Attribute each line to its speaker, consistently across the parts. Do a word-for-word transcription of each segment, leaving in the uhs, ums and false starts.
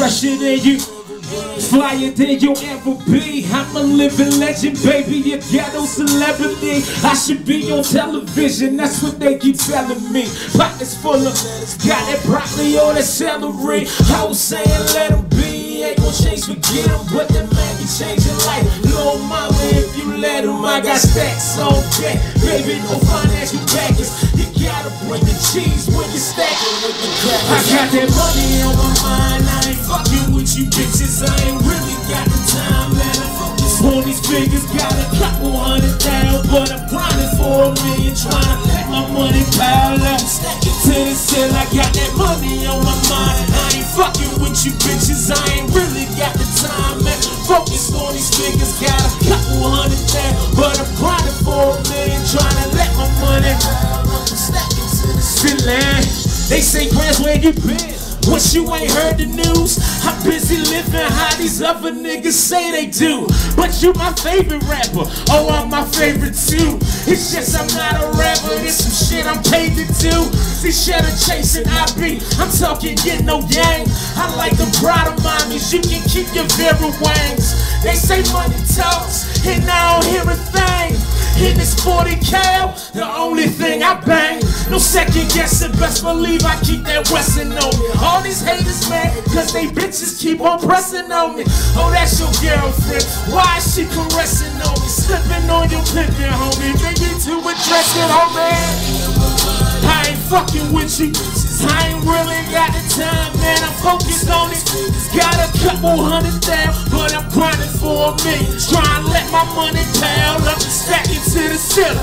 Speaker 1: fresher than you, flyer than you'll ever be. I'm a living legend, baby, a ghetto celebrity. I should be on television, that's what they keep telling me. Pockets full of, got that broccoli or that celery. I was saying let him be, ain't gon' change, forget him, but that man can change your life. Lil' mama, if you let him, I got stacks on deck. Baby, no financial backers, you gotta bring the cheese when you stacking with the crack. I got that money on my mind, I ain't fucking with you bitches, I ain't really got the time, man. I focus on these figures, got a couple hundred down, but I'm grinding for a million, trying to let my money pile up. Stacking to the ceiling, I got that money on my mind, I ain't fucking with you bitches, I ain't really got the time, man. Focus on these figures, got a couple hundred down, but I'm grinding for a million, trying to let my money pile up. Stacking to the ceiling. They say, Grams, where you been? Once you ain't heard the news, I'm busy living how these other niggas say they do. But you my favorite rapper, oh I'm my favorite too. It's just I'm not a rapper, it's some shit I'm paid to do. See cheddar chasing I be, I'm talking get no gang. I like the proud of mommies, you can keep your very wangs. They say money talks, and I don't hear a thing. In this forty cal, the only thing I bang. No second guessing, best believe I keep that Westin on me. All these haters mad, cause they bitches keep on pressing on me. Oh, that's your girlfriend, why is she caressing on me? Slipping on your pimpin', homie, maybe to address it, homie. I ain't fucking with you, I ain't really got the time, man. I'm focused on it, got a couple hundred down, but I'm grinding for a million. Trying to let my money pile up, stack it to the ceiling.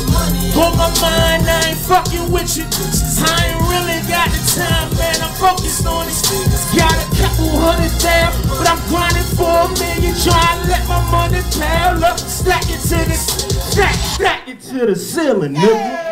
Speaker 1: On my mind, I ain't fucking with you, I ain't really got the time, man. I'm focused on it, got a couple hundred down, but I'm grinding for a million. Trying to let my money pile up, stack it to the, stack, stack it to the ceiling, nigga.